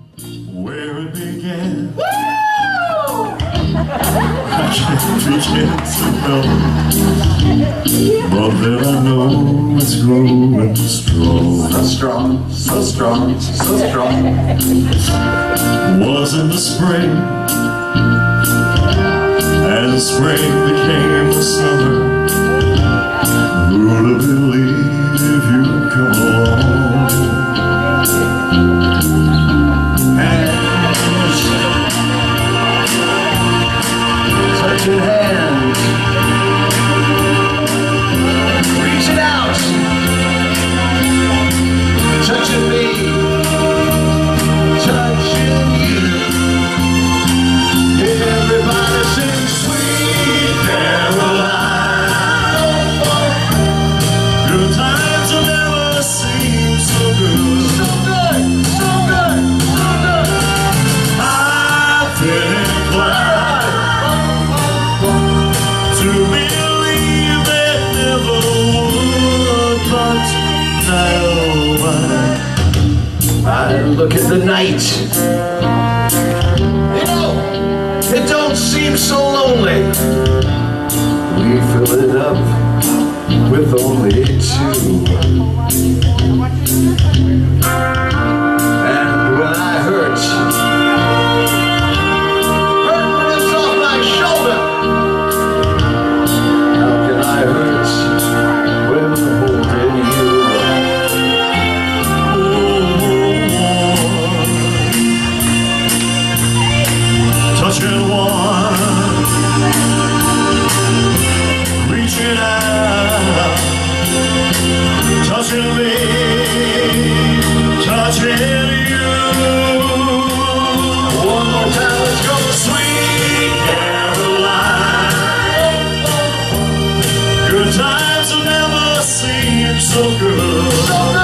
where it began. I can't begin to know, but then I know it's growing strong. So strong, so strong, so strong. Was in the spring, and spring became the summer. Who'd have believed you'd come along? Hands, touching hands, reaching out, touching me, touching you. Everybody sing Sweet Caroline. Good times will never seem so good. So good, so good, so good. I've been inclined to believe they never would, but now I look at the night. You know, it don't seem so lonely. We fill it up with only two. And when I hurt rips off my shoulder. How can I hurt when holding you? touching one, reaching out, touching me, touching you. One more time, let's go. Sweet Caroline, good times will never seem so good. So good.